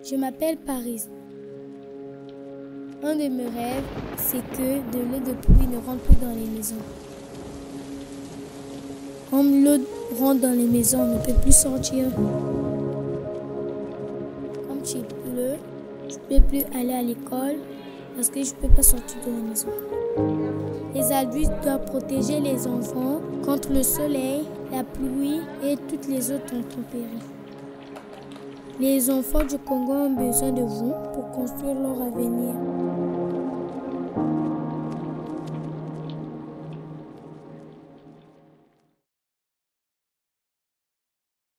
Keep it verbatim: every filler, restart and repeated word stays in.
Je m'appelle Paris. Un de mes rêves, c'est que de l'eau de pluie ne rentre plus dans les maisons. Quand l'eau rentre dans les maisons, on ne peut plus sortir. Comme il pleut, je ne peux plus aller à l'école parce que je ne peux pas sortir de la maison. Les adultes doivent protéger les enfants contre le soleil, la pluie et toutes les autres intempéries. Les enfants du Congo ont besoin de vous pour construire leur avenir.